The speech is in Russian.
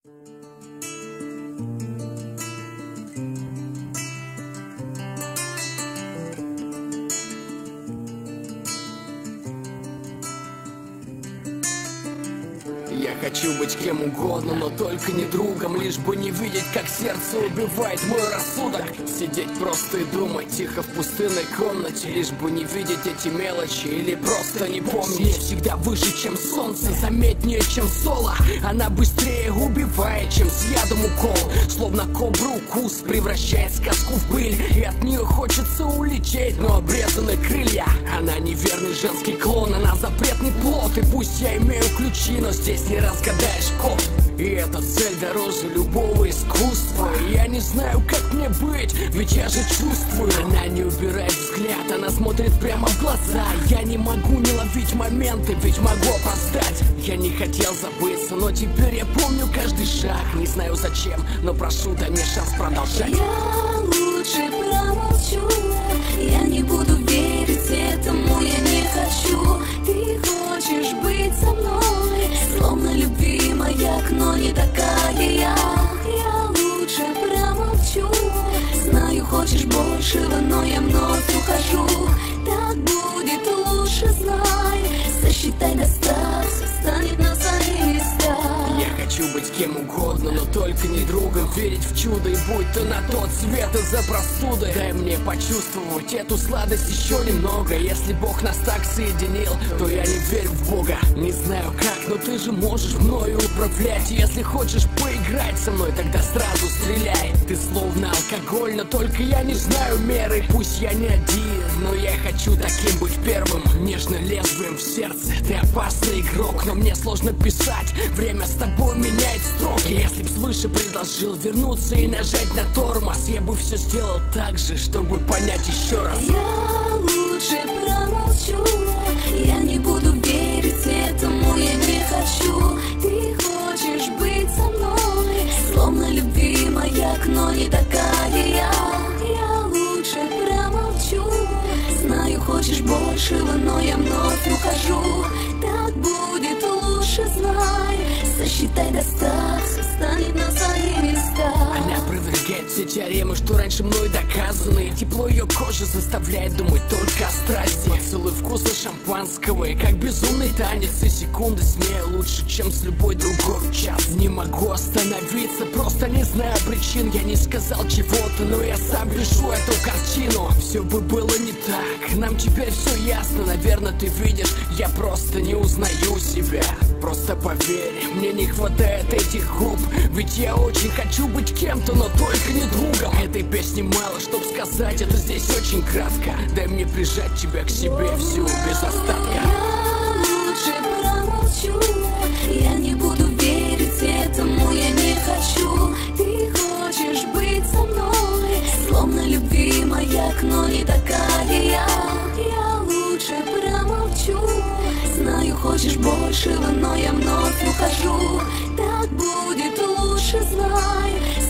Я хочу быть кем угодно, но только не другом, лишь бы не видеть, как сердце убивает мой рассудок. Сидеть просто и думать тихо в пустынной комнате, лишь бы не видеть эти мелочи или просто не помнить. Всегда выше, чем солнце, заметнее, чем соло. Она быстрее убивает, чем с ядом укол. Словно кобру укус превращает сказку в пыль, и от нее хочется улететь, но обрезаны крылья. Она неверный женский клон, она запретный плод. И пусть я имею ключи, но здесь не разгадаешь код. И эта цель дороже любого искусства. И я не знаю, как мне быть, ведь я же чувствую. Она не убирает взгляд, она смотрит прямо в глаза. Я не могу не ловить моменты, ведь могу опоздать. Я не хотел забыться, но теперь я помню каждый шаг. Не знаю зачем, но прошу, дай мне шанс продолжать. Я лучше промолчу, я не буду верить этому, я не хочу. Ты хочешь быть со мной, словно любимая, но не такая я. Я лучше промолчу, знаю, хочешь большего, но я вновь ухожу. Так будет лучше, знай, сосчитай до 100, все станет на свои места. Я хочу быть кем угодно, но только не другом. Верить в чудо и будь то на тот свет из-за простуды. Дай мне почувствовать эту сладость еще немного. Если Бог нас так соединил, то я не верю в Бога. Не знаю как, но ты же можешь мною управлять. Если хочешь поиграть со мной, тогда сразу стреляй. Ты словно алкоголь, но только я не знаю меры. Пусть я не один, но я хочу таким быть первым. Нежно лезвием в сердце, ты опасный игрок, но мне сложно писать. Время с тобой меняет строки. Если б свыше предложил вернуться и нажать на тормоз, я бы все сделал так же, чтобы понять еще раз. Я лучше промолчу, я не буду верить этому, я не хочу. Ты хочешь быть со мной, словно любимая, но не такая я. Я лучше промолчу, знаю, хочешь большего, но я вновь ухожу. Так будет лучше, знай, сосчитай до 100, все станет на свои места. Она опровергает все теоремы, что раньше мной доказаны. Тепло ее кожи заставляет думать только о страсти. Поцелуй вкуса шампанского, и как безумный танец. И секунды с ней лучше, чем с любой другой час. Не могу остановиться, просто не знаю причин. Я не сказал чего-то, но я сам вижу эту картину. Все бы было не так, нам теперь все ясно. Наверное, ты видишь, я просто не узнаю себя. Просто поверь, мне не хватает этих губ. Ведь я очень хочу быть кем-то, но только не другом. Этой песни мало, чтоб сказать, это здесь очень кратко. Дай мне прижать тебя к себе всю, без остатка. Я лучше промолчу, я не буду верить этому, я не хочу. Ты хочешь быть со мной, словно любимая, но не такая я. Я лучше промолчу, знаю, хочешь большего, но я вновь ухожу. Так будет лучше, знай,